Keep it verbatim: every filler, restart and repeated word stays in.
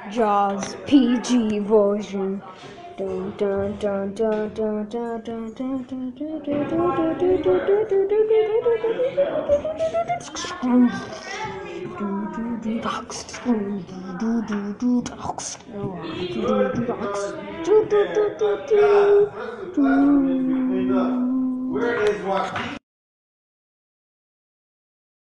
Jaws P G version. Dun, dun, dun, dun, dun, dun, dun, dun, dun, dun, dun, dun, dun, dun, dun. Where is Joaquin?